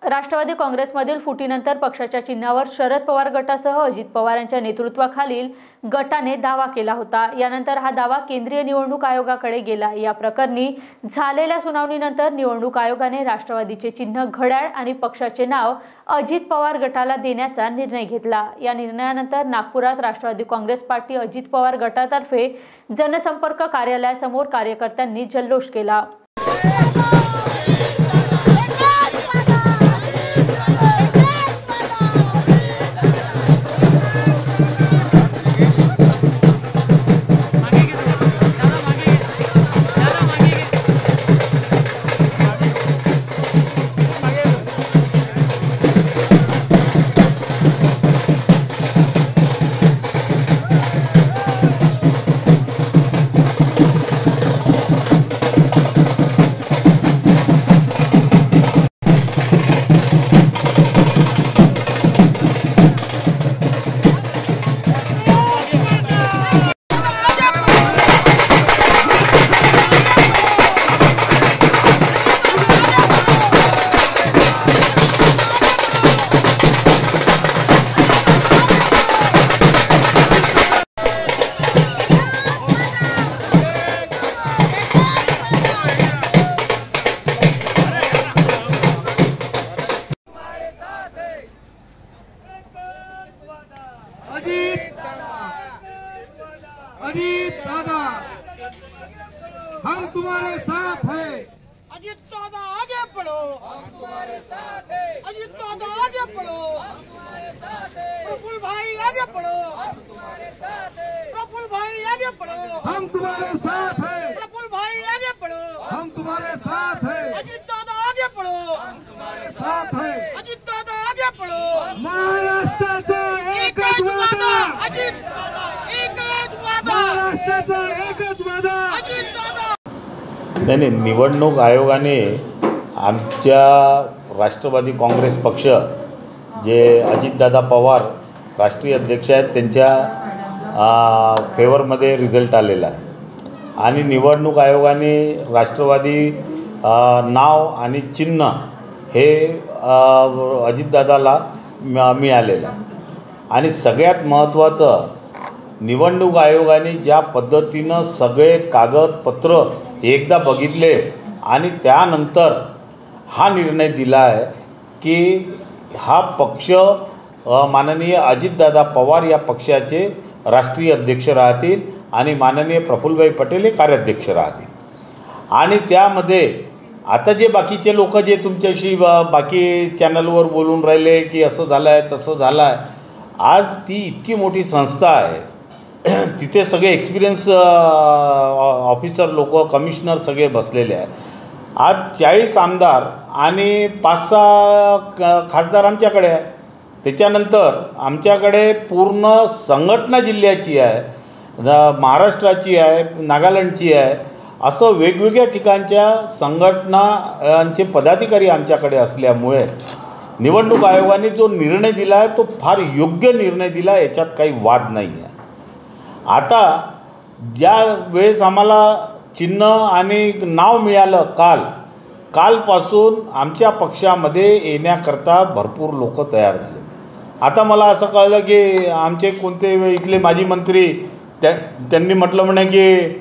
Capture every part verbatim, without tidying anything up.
राष्ट्रवादी काँग्रेसमधील फुटीनंतर पक्षाच्या चिन्हावर शरद पवार गटासह अजित पवार यांच्या नेतृत्वाखालील गटाने दावा केला होता। यानंतर हा दावा केंद्रीय निवडणूक आयोगाकडे गेला। या प्रकरणी झालेल्या सुनावणीनंतर निवडणूक आयोगाने राष्ट्रवादीचे चिन्ह घड्याळ आणि पक्षाचे नाव अजित पवार गटाला देण्याचा निर्णय घेतला। या निर्णयानंतर नागपुरात राष्ट्रवादी काँग्रेस पार्टी अजित पवार गटातर्फे जनसंपर्क कार्यालयासमोर कार्यकर्त्यांनी जल्लोष केला। अजीत दादा हम तुम्हारे साथ हैं। अजीत दादा आगे बढ़ो, हम तुम्हारे साथ हैं। अजीत दादा आगे बढ़ो, हम तुम्हारे साथ हैं। प्रफुल्ल भाई आगे बढ़ो, हम तुम्हारे साथ हैं। प्रफुल्ल भाई आगे बढ़ो, हम तुम्हारे साथ हैं। प्रफुल्ल भाई आगे बढ़ो, हम तुम्हारे साथ हैं। अजीत दादा आगे बढ़ो, हम तुम्हारे साथ हैं। अजीत दादा आगे बढ़ो। महाराष्ट्राचा एकच वादा, अजीत दादा एकच वादा, महाराष्ट्राचा एकच वादा, अजीत दादा। नाही नाही निवडणूक आयोगाने आमच्या राष्ट्रवादी काँग्रेस पक्ष जे अजितदादा पवार राष्ट्रीय अध्यक्ष आहेत त्यांच्या फेवरमध्ये रिझल्ट आलेला आहे आणि निवडणूक आयोगाने राष्ट्रवादी नाव आणि चिन्ह हे अजितदादाला मिळालेलं आहे। आणि सगळ्यात महत्त्वाचं निवडणूक आयोगाने ज्या पद्धतीनं सगळे कागदपत्र एकदा बघितले आणि त्यानंतर हा निर्णय दिला आहे की हा पक्ष माननीय अजितदादा पवार या पक्षाचे राष्ट्रीय अध्यक्ष राहतील आणि माननीय प्रफुल्लभाई पटेल हे कार्याध्यक्ष राहतील। आणि त्यामध्ये आता जे बाकीचे लोक जे तुमच्याशी बाकी चॅनलवर बोलून राहिले की असं झालं आहे तसं झालं आहे, आज ती इतकी मोठी संस्था आहे, तिथे सगळे एक्सपिरियन्स ऑफिसर लोक कमिशनर सगळे बसलेले आहे। आज चाळीस आमदार आणि पाच सहा खासदार आमच्याकडे आहे। त्याच्यानंतर आमच्याकडे पूर्ण संघटना जिल्ह्याची आहे, महाराष्ट्राची आहे, नागालँडची आहे, असं वेगवेगळ्या ठिकाणच्या संघटनांचे पदाधिकारी आमच्याकडे असल्यामुळे निवडणूक आयोगाने जो निर्णय दिला आहे तो फार योग्य निर्णय दिला, याच्यात काही वाद नाही आहे। आता ज्या वेळेस आम्हाला चिन्ह आणि नाव मिळालं काल कालपासून आमच्या पक्षामध्ये येण्याकरता भरपूर लोक तयार झाले। आता मला असं कळलं की आमचे कोणते इथले माजी मंत्री त्या त्यांनी म्हटलं म्हणे की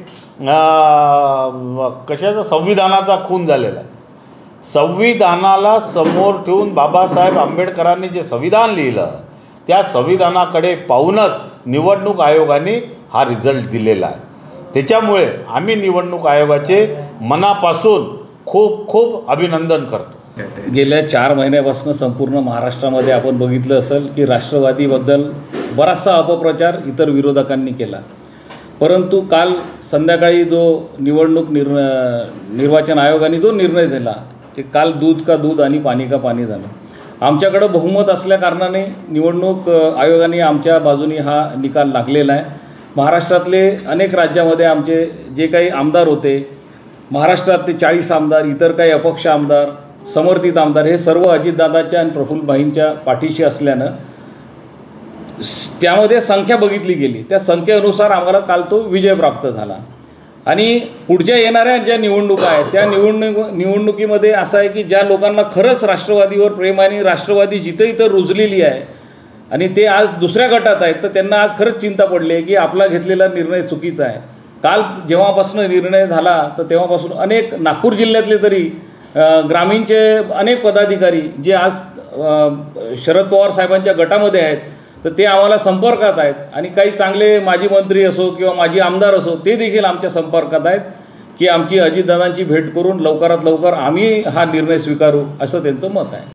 कशाचा संविधानाचा खून झालेला आहे। संविधानाला समोर ठेवून बाबासाहेब आंबेडकरांनी जे संविधान लिहिलं त्या संविधानाकडे पाहूनच निवडणूक आयोगाने हा रिझल्ट दिलेला आहे। त्याच्यामुळे आम्ही निवडणूक आयोगाचे मनापासून खूप खूप अभिनंदन करतो। गेल्या चार महिन्यापासून संपूर्ण महाराष्ट्रामध्ये आपण बघितलं असेल की राष्ट्रवादीबद्दल बराचसा अपप्रचार इतर विरोधकांनी केला, परंतु काल संध्याकाळी जो निवडणूक निर् निर्वाचन आयोगाने जो निर्णय दिला ते काल दूध का दूध आणि पाणी का पाणी झालं। आमच्याकडं बहुमत असल्याकारणाने निवडणूक आयोगाने आमच्या बाजूने हा निकाल लागलेला आहे। महाराष्ट्रातले अनेक राज्यामध्ये आमचे जे काही आमदार होते, महाराष्ट्रातले चाळीस आमदार, इतर काही अपक्ष आमदार, समर्थित आमदार, हे सर्व अजितदादाच्या आणि प्रफुल्लभाईंच्या पाठीशी असल्यानं त्यामध्ये संख्या बघितली गेली, त्या संख्येनुसार आम्हाला काल तो विजय प्राप्त झाला। आणि पुढच्या येणाऱ्या ज्या निवडणुका आहेत त्या निवडणुक निवडणुकीमध्ये असं आहे की ज्या लोकांना खरंच राष्ट्रवादीवर प्रेम आणि राष्ट्रवादी जिथं इथं रुजलेली आहे आणि ते आज दुसऱ्या गटात आहेत, तर त्यांना आज खरंच चिंता पडली आहे की आपला घेतलेला निर्णय चुकीचा आहे. काल जेव्हापासून निर्णय झाला तर तेव्हापासून अनेक नागपूर जिल्ह्यातले तरी ग्रामीणचे अनेक पदाधिकारी जे आज शरद पवार साहेबांच्या गटामध्ये आहेत तर ते आम्हाला संपर्कात आहेत आणि काही चांगले माजी मंत्री असो किंवा माजी आमदार असो ते देखील आमच्या संपर्कात आहेत की आमची अजितदादांची भेट करून लवकरात लवकर आम्ही हा निर्णय स्वीकारू असं त्यांचं मत आहे.